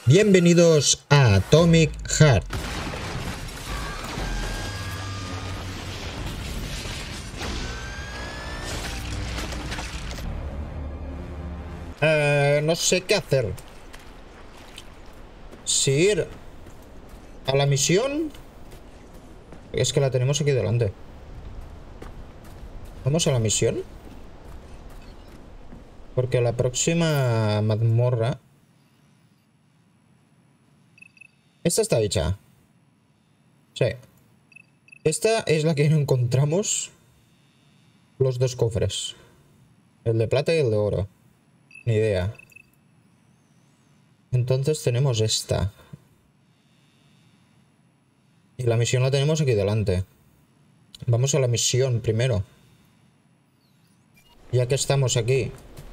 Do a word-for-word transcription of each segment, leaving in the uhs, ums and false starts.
Bienvenidos a Atomic Heart. Eh, no sé qué hacer. Si ir a la misión. Es que la tenemos aquí delante. ¿Vamos a la misión? Porque la próxima mazmorra... Esta está hecha. Sí. Esta es la que no encontramos los dos cofres. El de plata y el de oro. Ni idea. Entonces tenemos esta. Y la misión la tenemos aquí delante. Vamos a la misión primero. Ya que estamos aquí.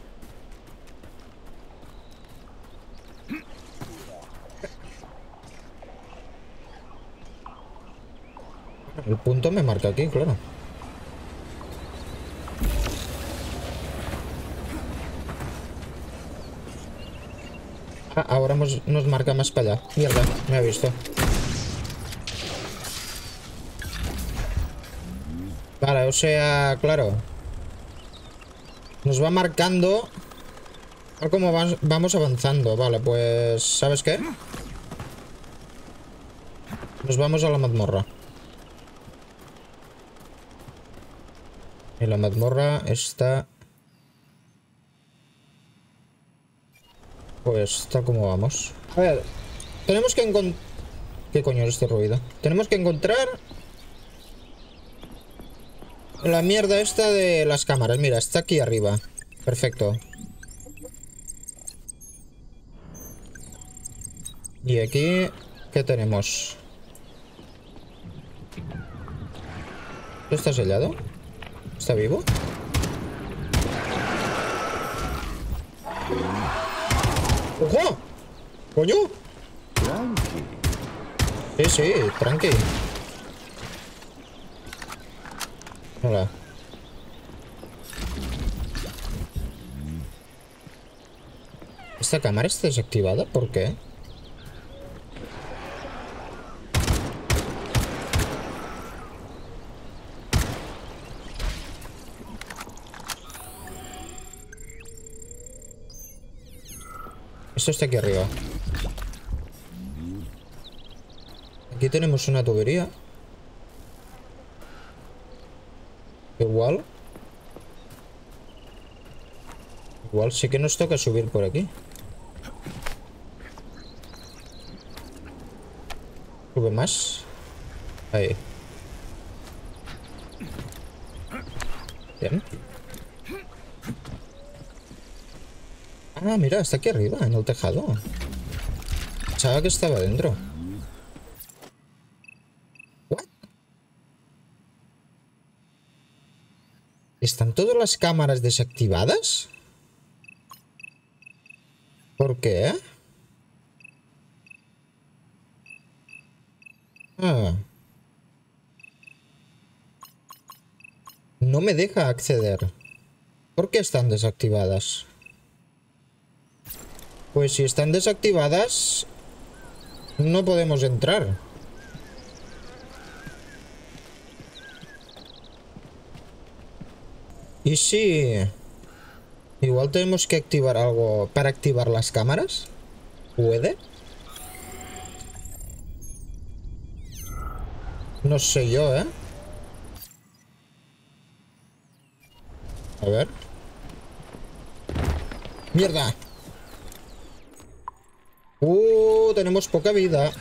El punto me marca aquí, claro. Ah, ahora nos, nos marca más para allá. Mierda, me ha visto. Vale, o sea, claro. Nos va marcando a cómo va, vamos avanzando. Vale, pues... ¿sabes qué? Nos vamos a la mazmorra. Y la mazmorra está... Pues tal como vamos. A ver, tenemos que encontrar... ¿Qué coño es este ruido? Tenemos que encontrar... la mierda esta de las cámaras. Mira, está aquí arriba. Perfecto. Y aquí... ¿qué tenemos? ¿Esto está sellado? ¿Está vivo? ¡Ojo! ¡Coño! Sí, sí, tranqui. Hola. ¿Esta cámara está desactivada? ¿Por qué? Esto está aquí arriba. Aquí tenemos una tubería. Igual. Igual sí que nos toca subir por aquí. Sube más. Ahí. Bien. Ah, mira, está aquí arriba, en el tejado. Pensaba que estaba dentro. ¿What? ¿Están todas las cámaras desactivadas? ¿Por qué? Ah. No me deja acceder. ¿Por qué están desactivadas? Pues si están desactivadas, no podemos entrar. ¿Y si... igual tenemos que activar algo para activar las cámaras? ¿Puede? No sé yo, ¿eh? A ver. ¡Mierda! Uh, tenemos poca vida.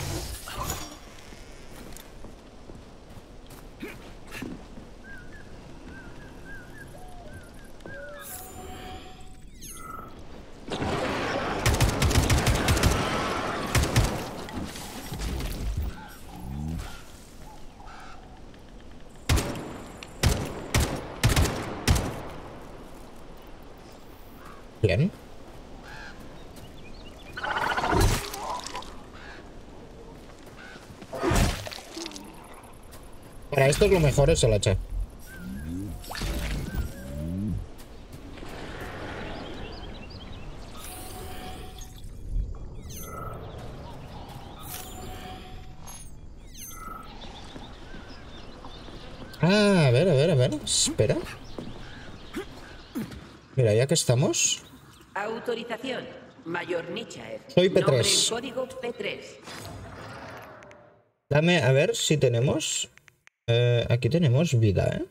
Bien. Para esto lo mejor es el hacha. Ah, a ver, a ver, a ver. Espera. Mira, ya que estamos. Autorización. Mayor Nichaev. Soy P Nombre en tres. código P tres. Dame a ver si tenemos... Eh, aquí tenemos vida, ¿eh?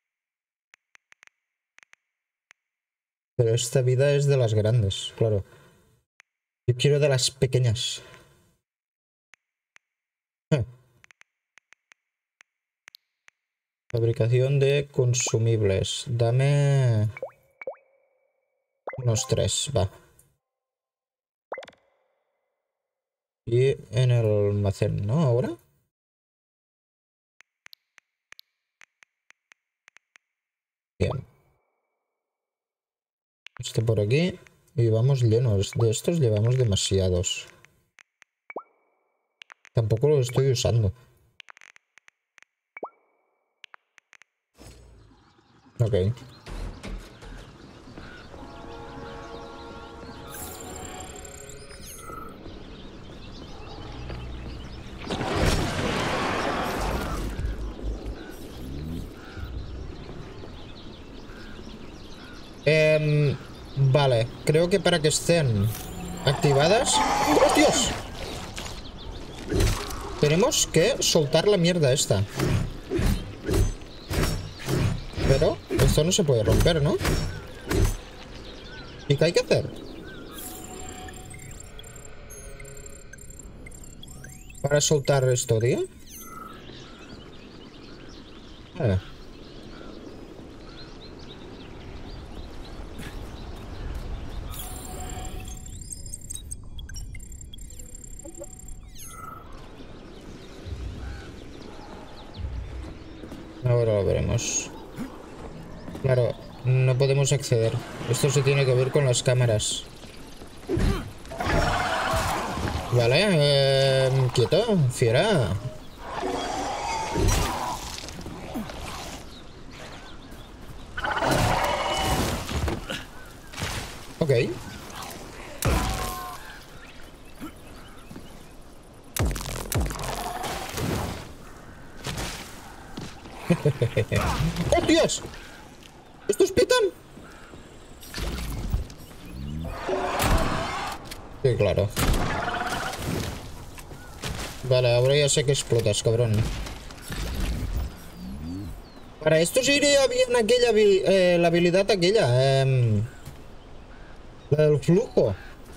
Pero esta vida es de las grandes, claro. Yo quiero de las pequeñas. Eh. Fabricación de consumibles. Dame... unos tres, va. Y en el almacén, ¿no? Ahora. Bien. Este por aquí. Y vamos llenos. De estos llevamos demasiados. Tampoco lo estoy usando. Ok. Eh, vale, creo que para que estén activadas... ¡Oh, Dios! Tenemos que soltar la mierda esta. Pero esto no se puede romper, ¿no? ¿Y qué hay que hacer? Para soltar esto, tío. Vale. Ahora lo veremos. Claro, no podemos acceder. Esto se tiene que ver con las cámaras. Vale, eh, quieto, fiera. Ok. ¡Oh, Dios! ¿Estos pitan? Sí, claro. Vale, ahora ya sé que explotas, cabrón. Para esto sí iría bien aquella, eh, la habilidad aquella. Eh, la del flujo.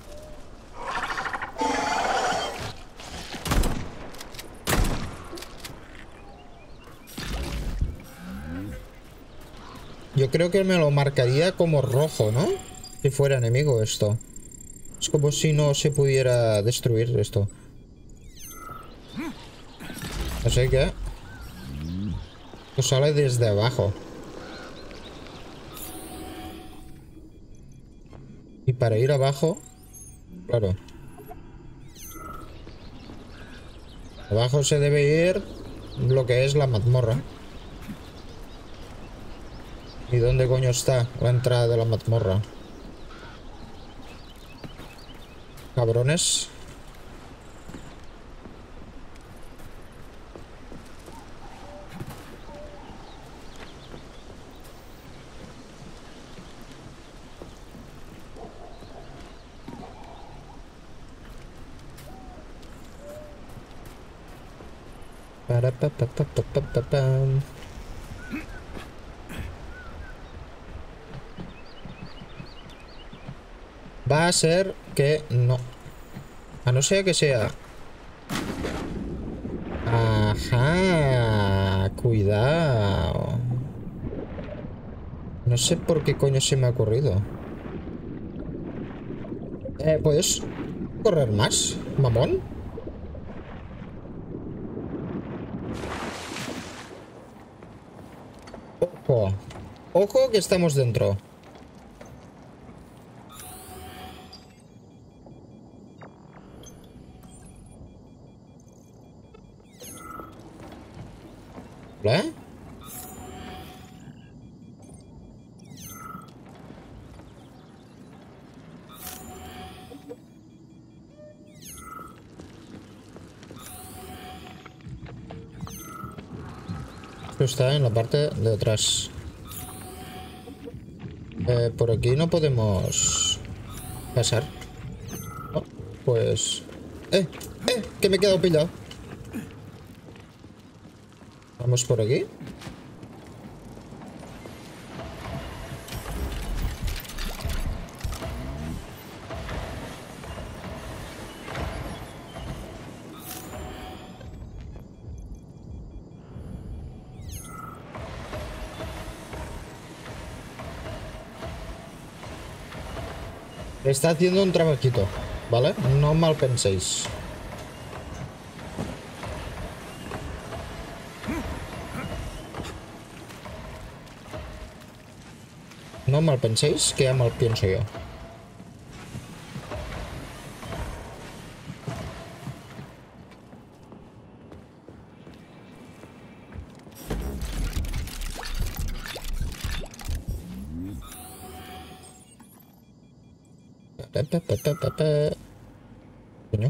Yo creo que me lo marcaría como rojo, ¿no? Si fuera enemigo esto. Es como si no se pudiera destruir esto. Así que... esto sale desde abajo. Y para ir abajo... Claro. Abajo se debe ir lo que es la mazmorra. ¿Y dónde coño está la entrada de la mazmorra? Cabrones. Para pa pa pa pa pa pa pam. Va a ser que no. A no ser que sea... Ajá. Cuidado. No sé por qué coño se me ha ocurrido. Eh, ¿puedes correr más, mamón? Ojo. Ojo que estamos dentro. ¿Vale? Esto está en la parte de atrás. Eh, por aquí no podemos pasar. No, pues... ¡Eh! ¡Eh! Que me he quedado pillado. Vamos por aquí. Está haciendo un trabajito, ¿vale? No mal penséis. No mal penséis, que ya mal pienso yo. Coño.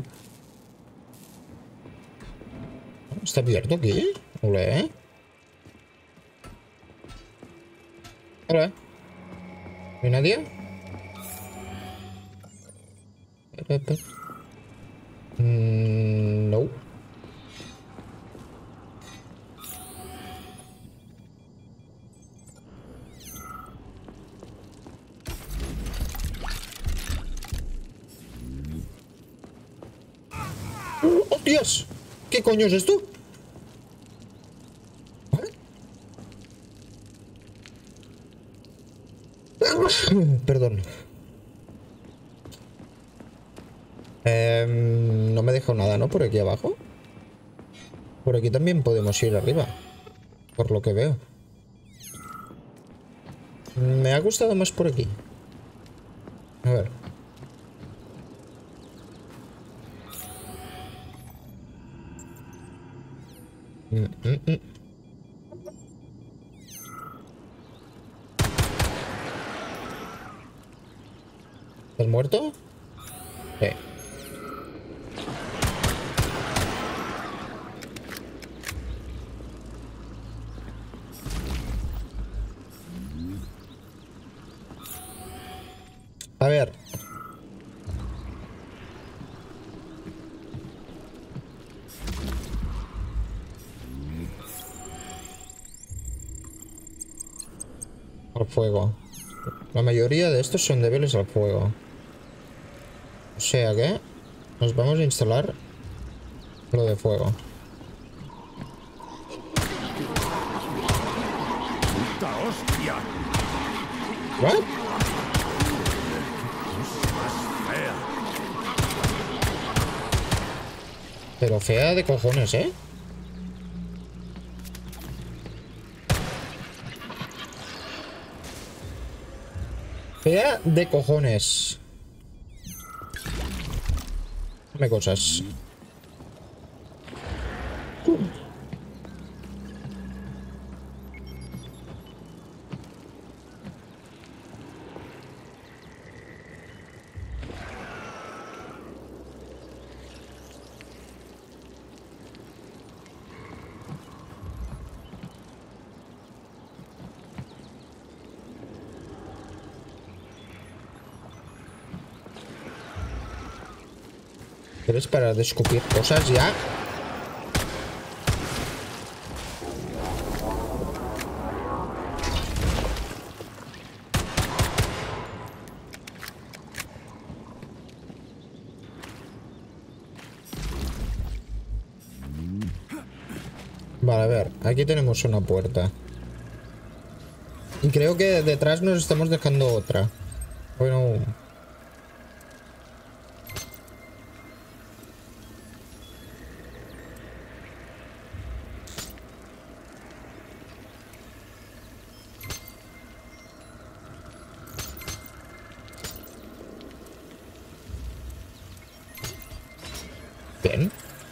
¿Está abierto aquí? Olé. Hola. ¿No hay nadie? Mm, no. ¡Oh, Dios! ¿Qué coño es esto? Perdón. Eh, no me he dejado nada, ¿no? Por aquí abajo. Por aquí también podemos ir arriba. Por lo que veo. Me ha gustado más por aquí. A ver. Mm, mm, mm. ¿Estás muerto? Sí. A ver. Al fuego. La mayoría de estos son débiles al fuego. O sea que nos vamos a instalar lo de fuego. ¡Puta hostia! ¿What? Fea. Pero fea de cojones, ¿eh? Fea de cojones. Dame cosas. ¿Quieres parar de escupir cosas ya? Vale, a ver, aquí tenemos una puerta. Y creo que detrás nos estamos dejando otra. Bueno... Bien.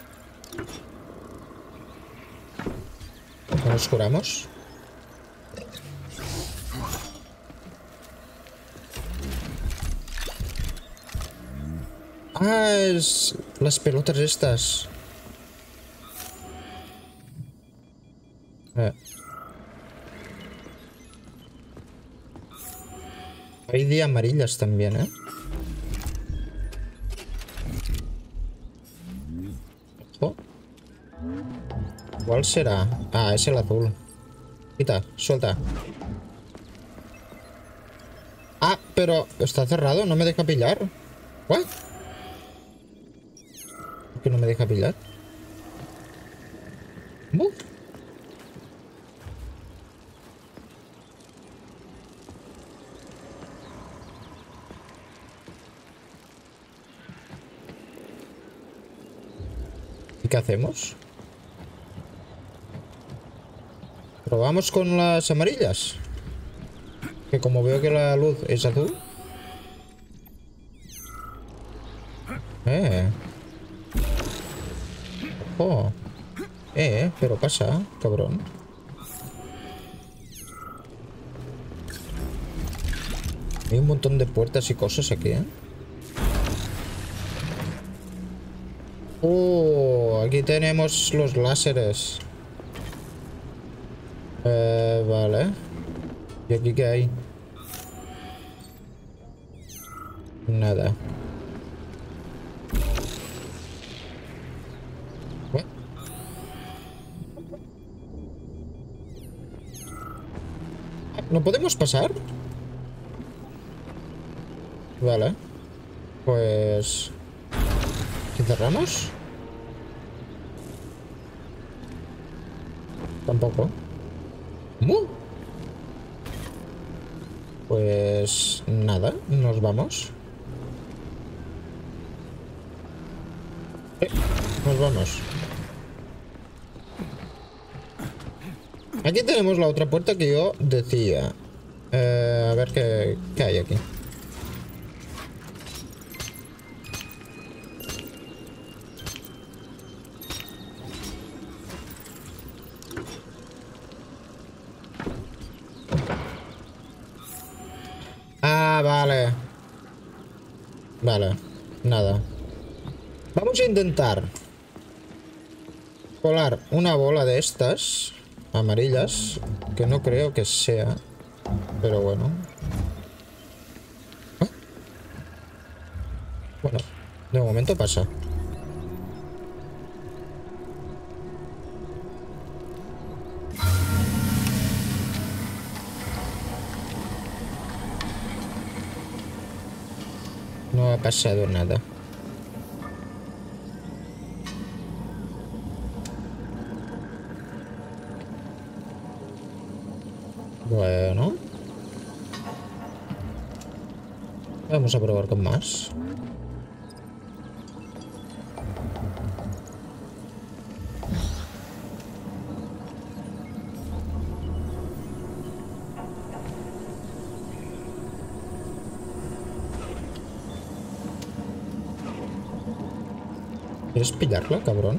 Nos curamos. Ah, es las pelotas estas. Eh. Hay de amarillas también, ¿eh? Ojo. ¿Cuál será? Ah, es el azul. Quita, suelta. Ah, pero está cerrado, no me deja pillar. ¿What? ¿Por qué no me deja pillar? ¿Cómo? ¿Y qué hacemos? ¿Probamos con las amarillas? Que como veo que la luz es azul. Eh. Ojo. Eh, pero pasa, cabrón. Hay un montón de puertas y cosas aquí, ¿eh? Oh, aquí tenemos los láseres. Eh, vale. ¿Y aquí qué hay? Nada. ¿What? ¿No podemos pasar? Vale. Pues... ¿qué cerramos? Tampoco. ¿Cómo? Pues... nada, nos vamos. Eh, nos vamos. Aquí tenemos la otra puerta que yo decía. Eh, a ver qué, qué hay aquí. Ah, vale. Vale, nada. Vamos a intentar colar una bola de estas amarillas, que no creo que sea, pero bueno. ¿Ah? Bueno, de momento pasa. No ha pasado nada. Bueno. Vamos a probar con más. ¿Quieres pillarla, cabrón?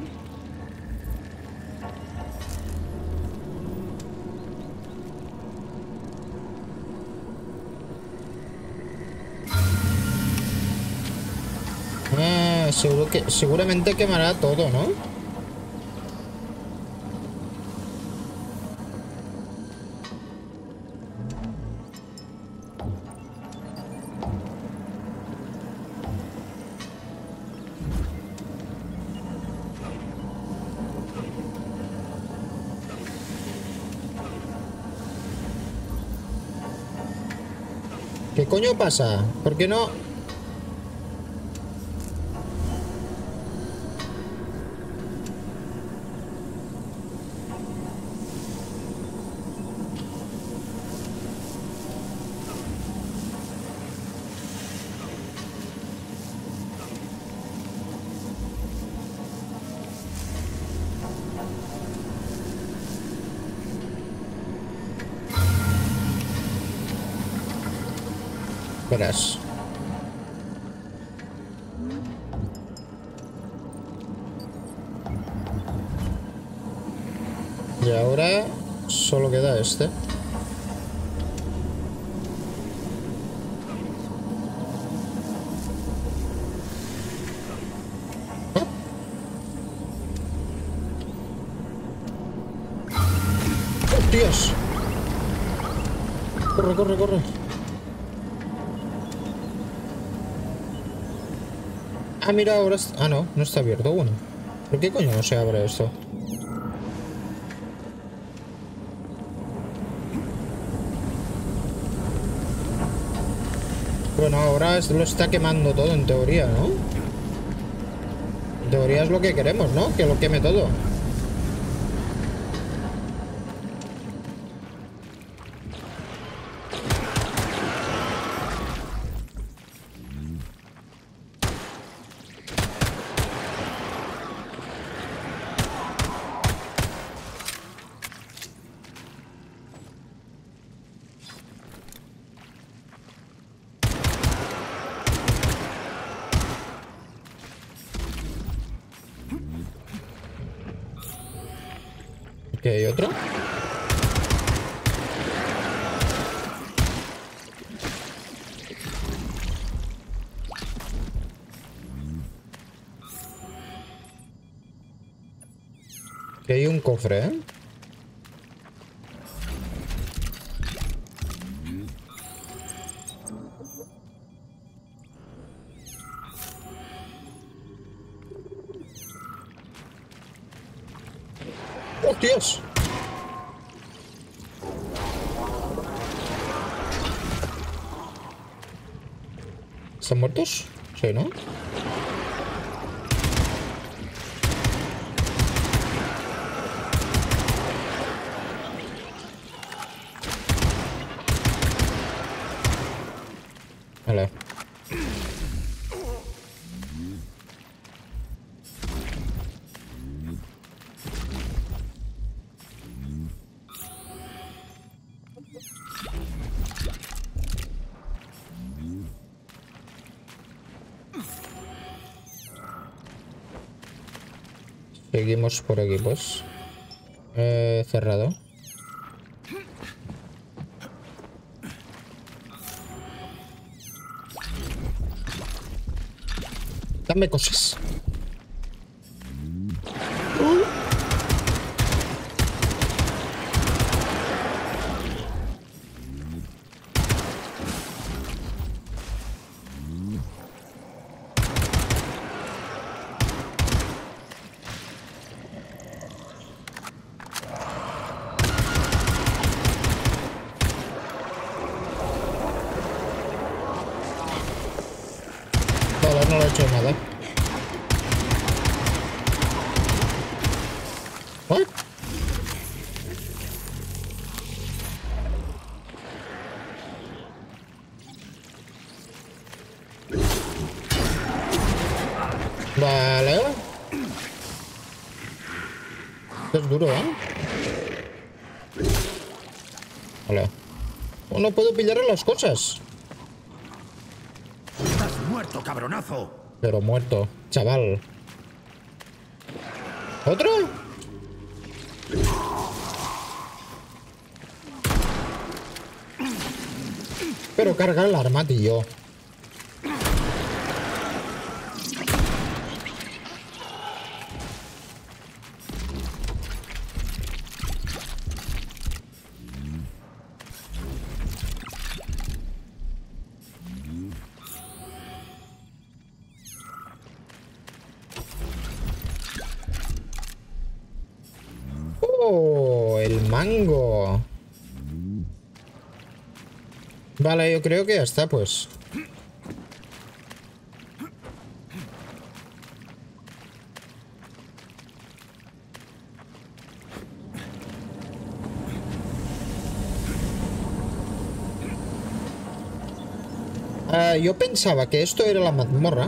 Ah, seguro que, seguramente quemará todo, ¿no? ¿Qué coño pasa? ¿Por qué no? Verás. Y ahora solo queda este. ¡Oh, Dios! Corre, corre, corre. Ah, mira, ahora... Ah, no, no está abierto aún. ¿Por qué coño no se abre esto? Bueno, ahora lo está quemando todo en teoría, ¿no? En teoría es lo que queremos, ¿no? Que lo queme todo. ¿Qué hay otro? Que hay un cofre, ¿eh? ¡Oh, Dios! ¿Están muertos? Sí, ¿no? Vale. Seguimos por aquí, pues. Eh, cerrado. Dame cosas. Vale, no le he hecho nada. ¿What? Vale. Esto es duro, ¿eh? Vale. Oh, no puedo pillar las cosas. Estás muerto, cabronazo. Pero muerto, chaval. ¿Otro? Pero carga el arma, tío. Oh, el mango. Vale, yo creo que ya está, pues. Uh, yo pensaba que esto era la mazmorra,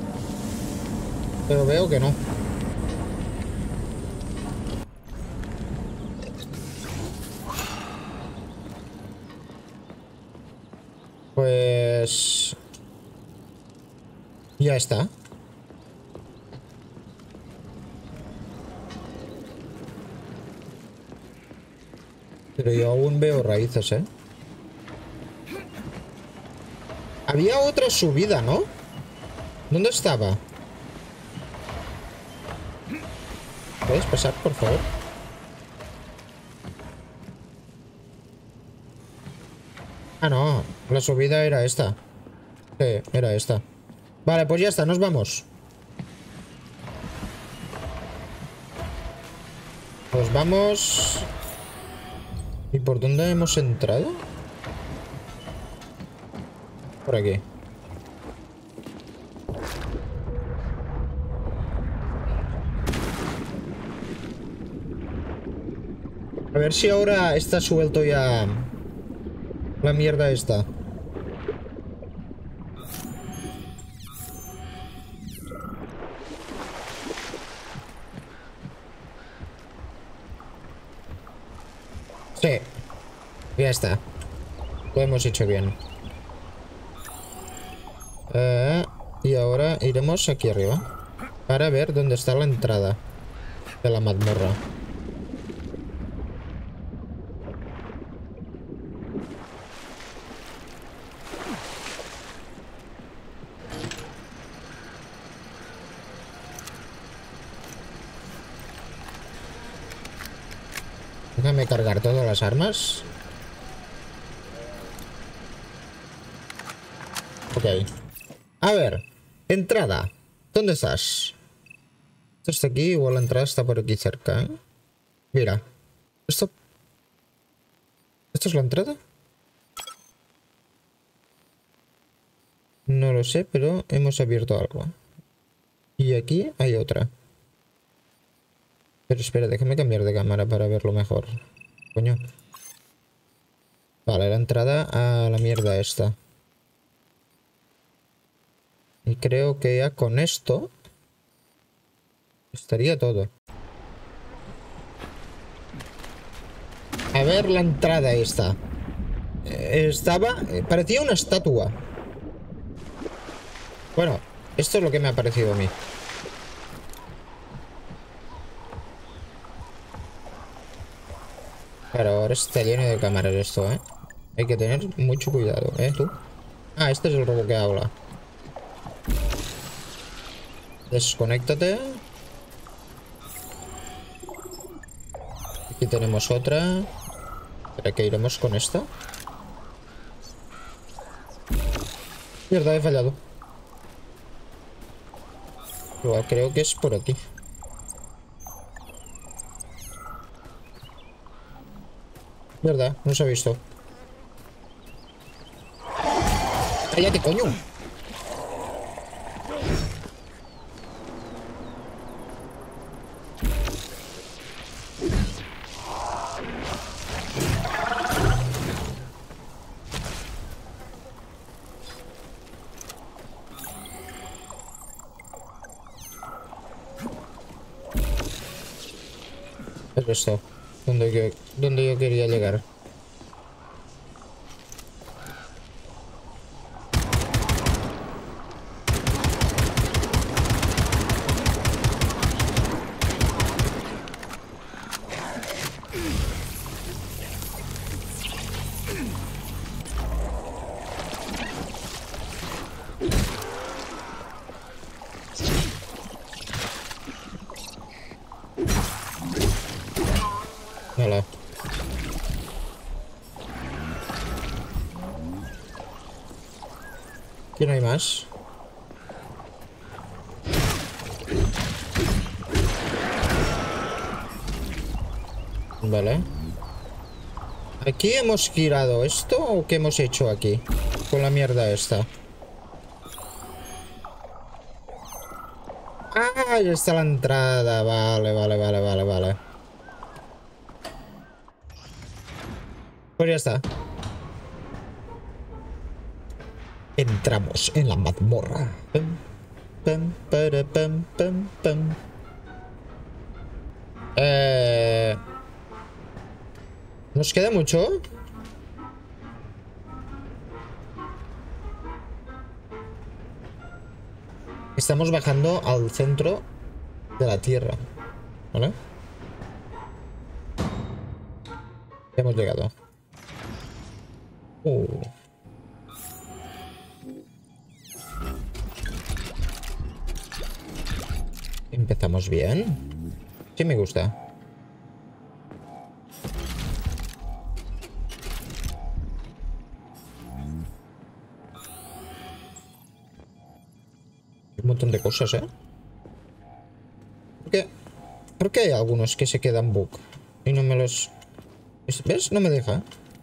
pero veo que no. Pues... ya está. Pero yo aún veo raíces, ¿eh? Había otra subida, ¿no? ¿Dónde estaba? ¿Puedes pasar, por favor? Ah, no. La subida era esta. Sí, era esta. Vale, pues ya está, nos vamos. Pues vamos... ¿Y por dónde hemos entrado? Por aquí. A ver si ahora está suelto ya la mierda esta. Sí, ya está. Lo hemos hecho bien. Eh, y ahora iremos aquí arriba para ver dónde está la entrada de la mazmorra. Déjame cargar todas las armas. Ok. A ver. Entrada. ¿Dónde estás? Esto está aquí. Igual la entrada está por aquí cerca, ¿eh? Mira. Esto... ¿Esto es la entrada? No lo sé, pero hemos abierto algo. Y aquí hay otra. Pero espera, déjame cambiar de cámara para verlo mejor. Coño. Vale, la entrada a la mierda esta. Y creo que ya con esto estaría todo. A ver la entrada esta. Eh, estaba... eh, parecía una estatua. Bueno, esto es lo que me ha parecido a mí. Pero ahora está lleno de cámaras esto, ¿eh? Hay que tener mucho cuidado, ¿eh? Tú. Ah, este es el robo que habla. Desconéctate. Aquí tenemos otra. ¿Para qué iremos con esta? Mierda, he fallado. Igual creo que es por aquí. Mierda, no se ha visto. ¡Cállate, coño! Es esto. Donde yo, donde yo quería llegar. Hola. Aquí no hay más. Vale. ¿Aquí hemos girado esto o qué hemos hecho aquí? Con la mierda esta. Ah, ya está la entrada. Vale, vale, vale, vale, vale. Pues ya está. Entramos en la mazmorra. Pam, pam, para, pam, pam, pam. Eh... ¿Nos queda mucho? Estamos bajando al centro de la tierra. ¿Vale? Hemos llegado. Uh. Empezamos bien. Sí me gusta. Un montón de cosas, ¿eh? ¿Por qué? ¿Por qué hay algunos que se quedan bug? Y no me los... ¿Ves? No me deja.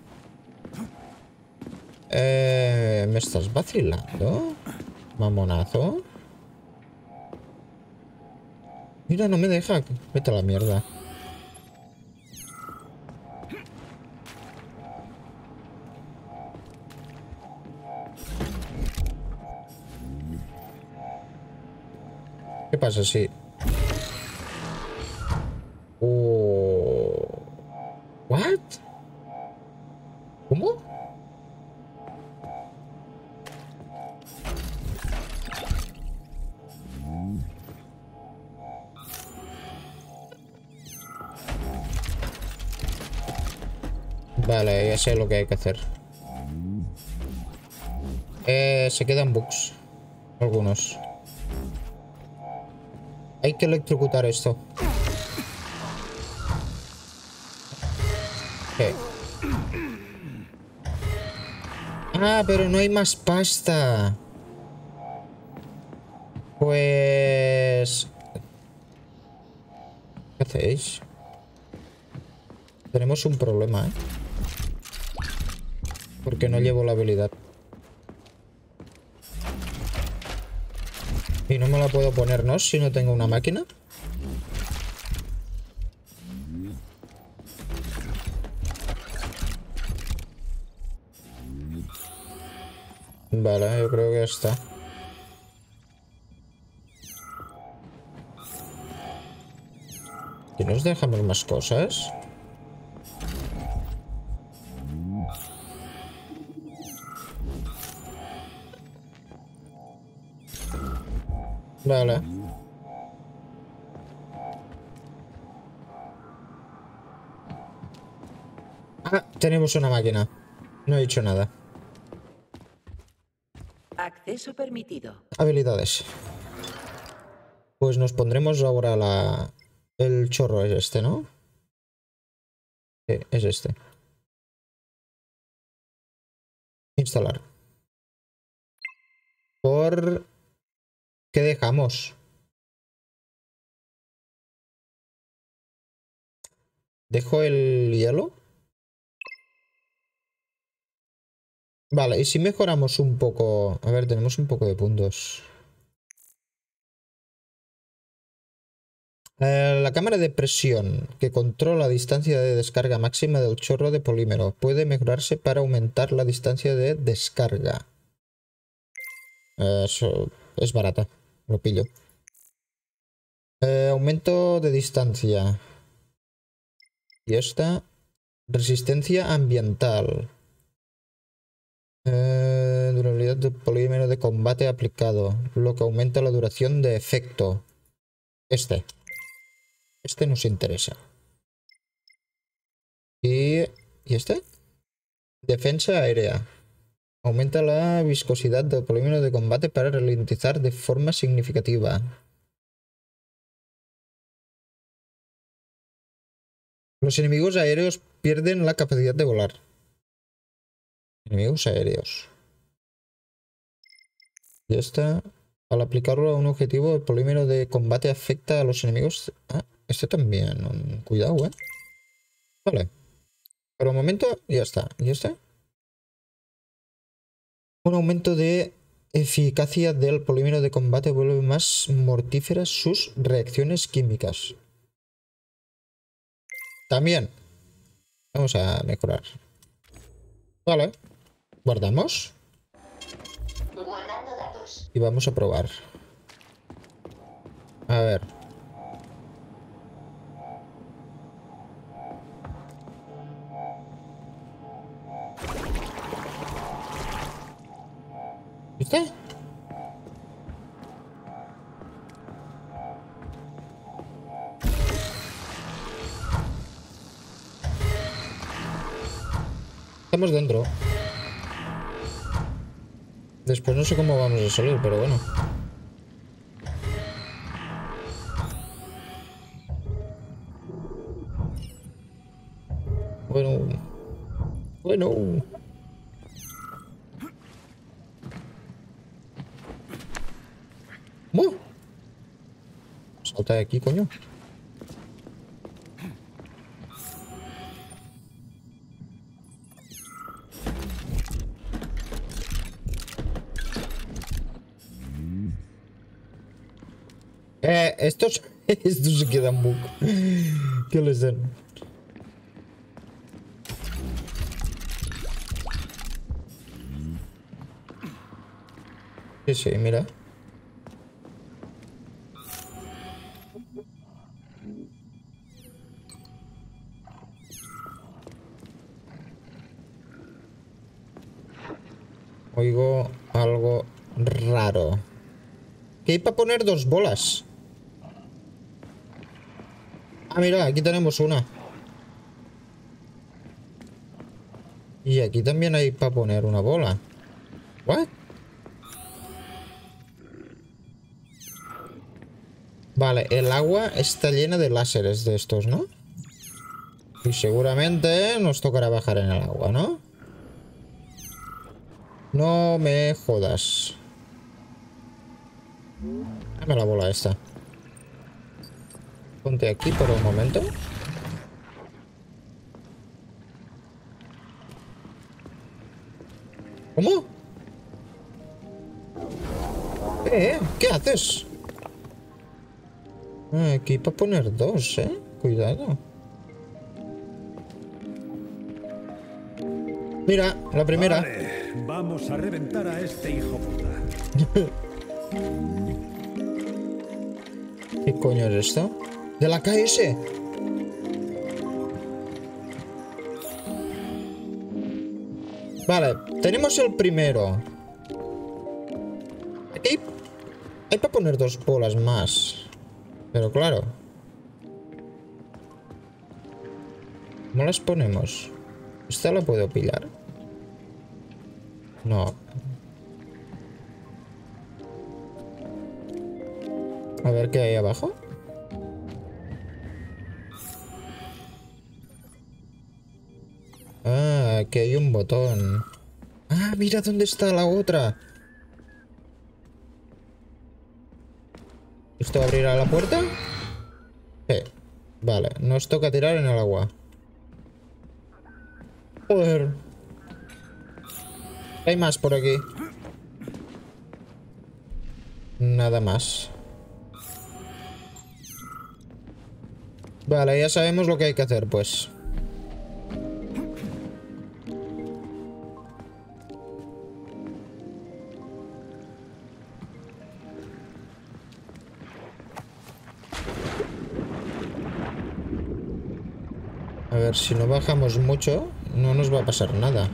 Eh, ¿Me estás vacilando? Mamonazo. Mira, no me deja. Vete a la mierda. ¿Qué pasa si...? Oh... ¿What? ¿Cómo? Vale, ya sé lo que hay que hacer. Eh, se quedan bugs. Algunos. Hay que electrocutar esto. ¿Qué? Ah, pero no hay más pasta. Pues... ¿Qué hacéis? Tenemos un problema, ¿eh? Porque no llevo la habilidad. Y no me la puedo poner, ¿no? Si no tengo una máquina. Vale, yo creo que ya está. ¿Y nos dejamos más cosas? Vale. Ah, tenemos una máquina. No he hecho nada. Acceso permitido. Habilidades. Pues nos pondremos ahora la... El chorro es este, ¿no? Sí, es este. Instalar. ¿Por qué dejamos? ¿Dejo el hielo? Vale, y si mejoramos un poco... A ver, tenemos un poco de puntos. Eh, la cámara de presión, que controla la distancia de descarga máxima del chorro de polímero, puede mejorarse para aumentar la distancia de descarga. Eh, eso es barata, lo pillo. Eh, aumento de distancia. Y esta, resistencia ambiental. Eh, durabilidad del polímero de combate aplicado, lo que aumenta la duración de efecto. Este. Este nos interesa. Y... ¿Y este? Defensa aérea. Aumenta la viscosidad del polímero de combate para ralentizar de forma significativa. Los enemigos aéreos pierden la capacidad de volar. Enemigos aéreos. Ya está. Al aplicarlo a un objetivo, el polímero de combate afecta a los enemigos. Ah, este también. Cuidado, eh. Vale. Por un momento, ya está. ¿Y este? Un aumento de eficacia del polímero de combate vuelve más mortíferas sus reacciones químicas. También. Vamos a mejorar. Vale. Guardamos. Guardando datos. Y vamos a probar. A ver. ¿Viste? Estamos dentro. Después no sé cómo vamos a salir, pero bueno. Bueno. Bueno. ¿Cómo? Salta de aquí, coño. Eh, estos... estos se quedan bug. ¿Qué les den? Sí, sí, mira. Oigo algo raro. ¿Qué hay para poner dos bolas? Ah, mira, aquí tenemos una. Y aquí también hay para poner una bola. ¿What? Vale, el agua está llena de láseres de estos, ¿no? Y seguramente nos tocará bajar en el agua, ¿no? No me jodas. Dame la bola esta. Ponte aquí por un momento. ¿Cómo? ¿Eh? ¿Qué haces? Ah, aquí para poner dos, ¿eh? Cuidado. Mira, la primera. Vale, vamos a reventar a este hijo puta. ¿Qué coño es esto? ¿De la K S? Vale, tenemos el primero. Aquí hay para poner dos bolas más. Pero claro. ¿Cómo las ponemos? ¿Esta la puedo pillar? No. A ver qué hay abajo. Ah, aquí hay un botón. Ah, mira dónde está la otra. ¿Esto abrirá la puerta? Sí. Vale, nos toca tirar en el agua. Joder. Hay más por aquí. Nada más. Vale, ya sabemos lo que hay que hacer, pues. A ver, si no bajamos mucho, no nos va a pasar nada.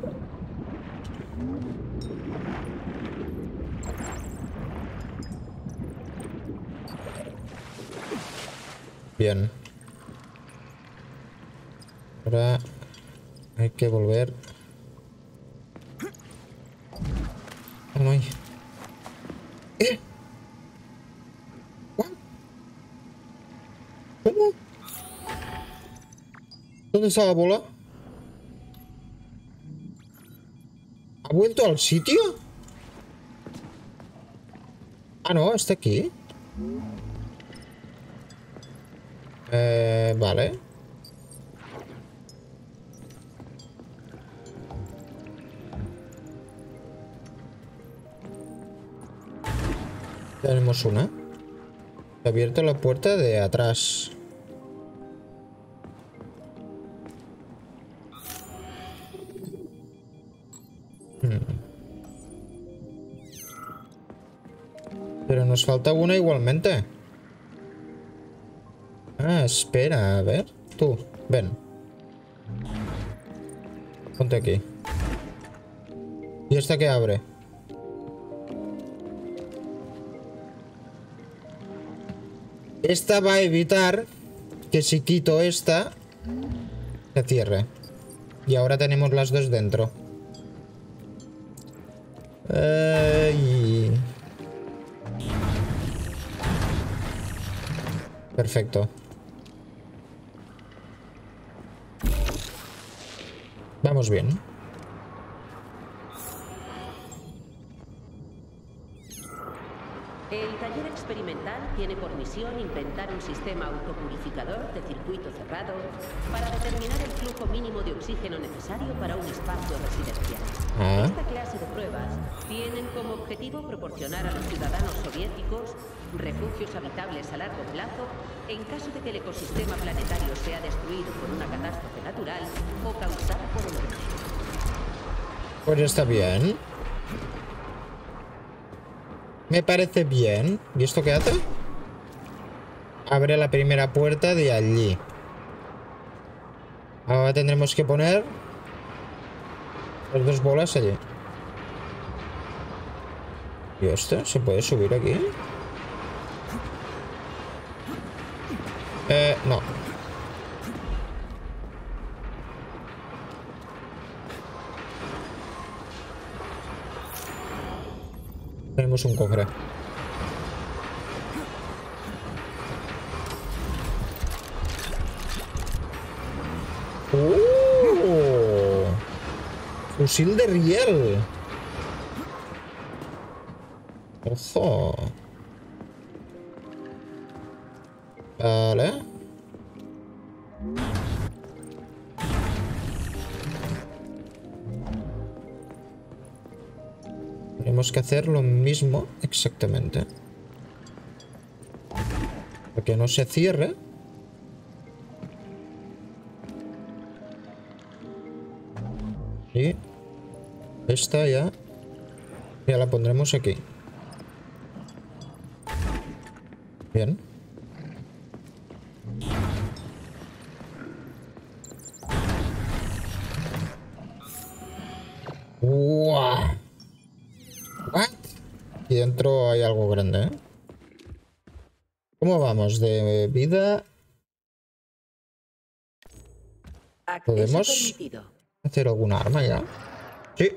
Bien. Ahora hay que volver. Oh, no hay. ¿Eh? ¿What? ¿Cómo? ¿Dónde está la bola? ¿Ha vuelto al sitio? Ah, no, está aquí. Eh, vale. Tenemos una. Se ha abierto la puerta de atrás. Pero nos falta una igualmente. Ah, espera, a ver. Tú, ven. Ponte aquí. ¿Y esta qué abre? Esta va a evitar que si quito esta se cierre. Y ahora tenemos las dos dentro. Ay. Perfecto. Vamos bien. El taller experimental tiene por misión inventar un sistema autopurificador de circuito cerrado para determinar el flujo mínimo de oxígeno necesario para un espacio residencial. Ah. Esta clase de pruebas tienen como objetivo proporcionar a los ciudadanos soviéticos refugios habitables a largo plazo en caso de que el ecosistema planetario sea destruido por una catástrofe natural o causada por el hombre. Pues está bien. Me parece bien. ¿Y esto qué hace? Abre la primera puerta de allí. Ahora tendremos que poner las dos bolas allí. ¿Y esto? ¿Se puede subir aquí? Eh, no. Tenemos un cofre. ¡Oh! Fusil de riel. Ojo. Vale. Tenemos que hacer lo mismo exactamente. Para que no se cierre. Y esta ya, ya la pondremos aquí. Bien. ¡Wow! ¿What? Aquí dentro hay algo grande, ¿eh? ¿Cómo vamos de vida? ¿Podemos hacer alguna arma ya? Sí.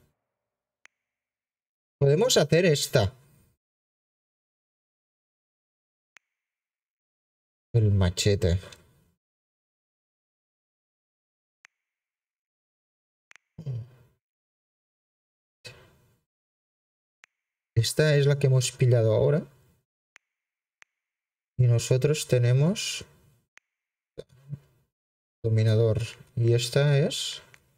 Podemos hacer esta. El machete. Esta es la que hemos pillado ahora. Y nosotros tenemos dominador. Y esta es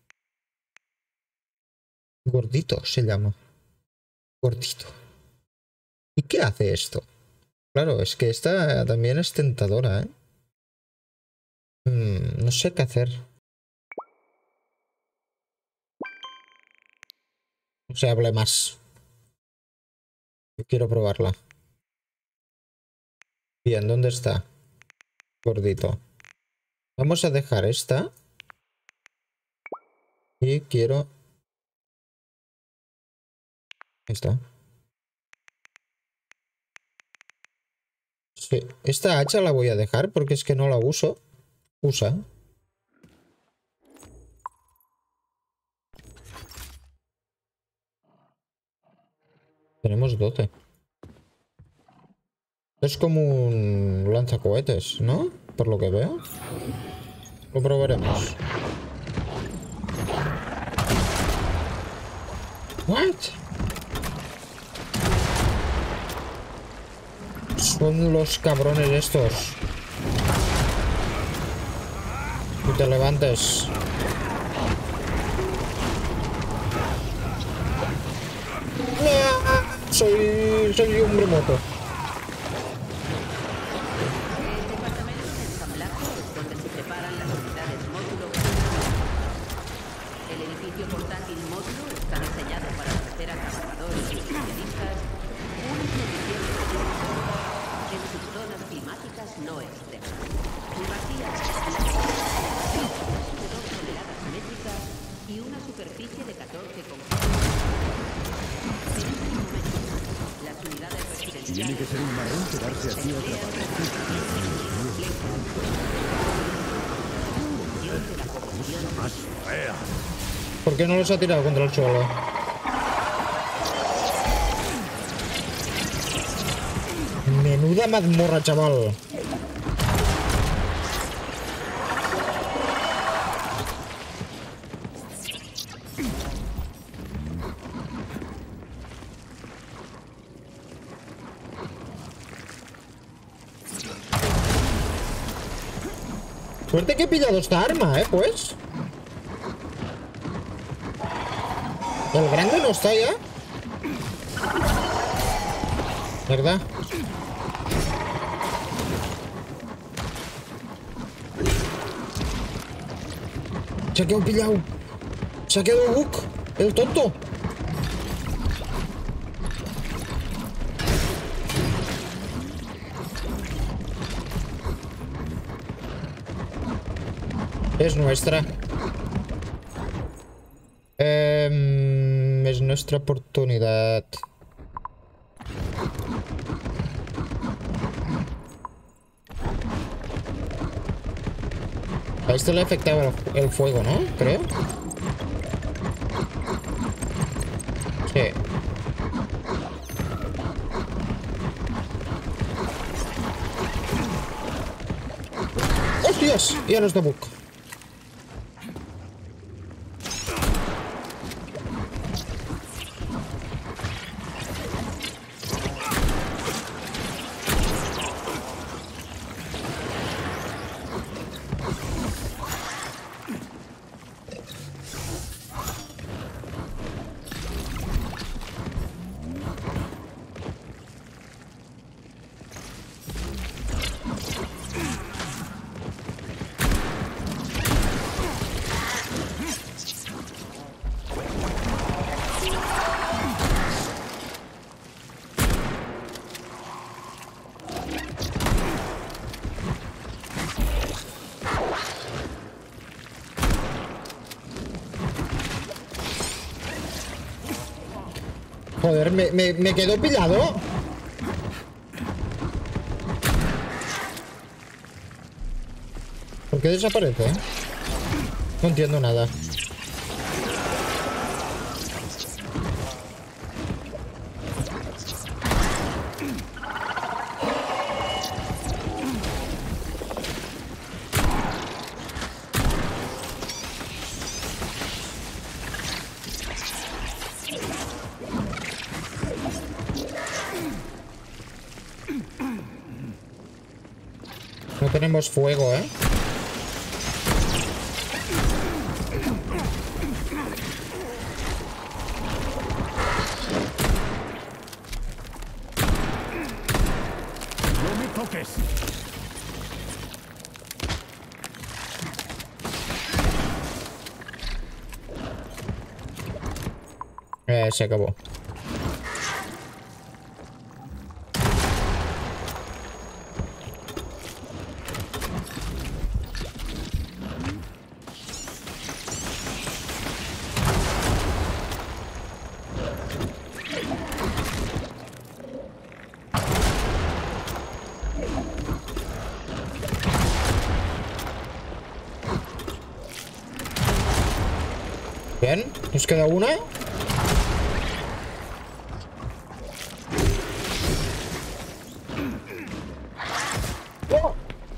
gordito, se llama. Gordito. ¿Y qué hace esto? Claro, es que esta también es tentadora, ¿eh? Hmm, no sé qué hacer. No se hable más. Yo quiero probarla. Bien, ¿dónde está? Gordito. Vamos a dejar esta. Y quiero... Ahí está. Sí, esta hacha la voy a dejar porque es que no la uso. Usa. Tenemos doce. Es como un lanzacohetes, ¿no? Por lo que veo. Lo probaremos. ¿What? Son los cabrones estos. Y te levantes. ¡No! Soy... soy hombre moto. Tiene que ser un marrón quedarse aquí atrapado. Cosa más fea. ¿Por qué no los ha tirado contra el suelo? Menuda mazmorra, chaval. Suerte que he pillado esta arma, ¿eh? Pues. El grande no está ya. ¿Verdad? Se ha quedado pillado. Se ha quedado Book, el tonto. Es nuestra. Eh, es nuestra oportunidad. A esto le afectaba el, el fuego, ¿no? Creo. Sí. ¡Hostias! Ya no está Book. Joder, me, me, me quedo pillado. ¿Por qué desaparece? No entiendo nada. No tenemos fuego, ¿eh? No me toques. Eh, se acabó. Bien, nos queda una. ¡Oh!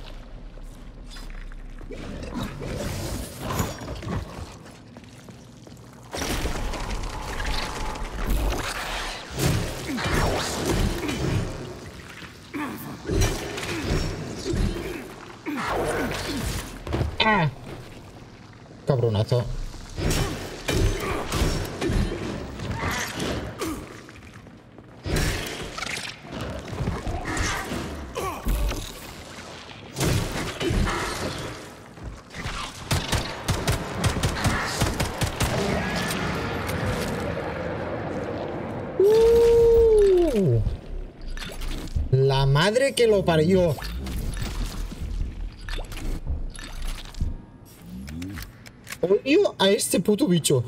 ¡Ah! Cabronazo. Uh, la madre que lo parió. Odio a este puto bicho.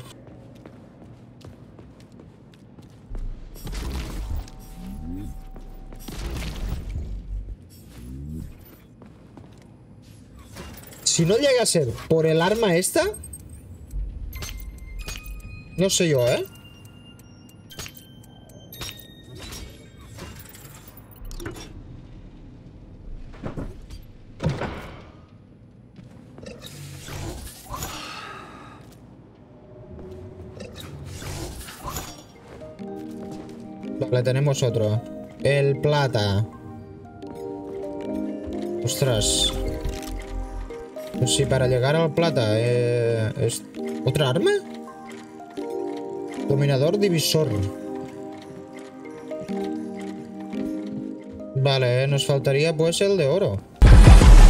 Si no llega a ser por el arma esta, no sé yo, ¿eh? Vale, tenemos otro. El plata. Ostras. Pues si para llegar al plata eh, es... ¿Otra arma? Dominador divisor. Vale, nos faltaría pues el de oro.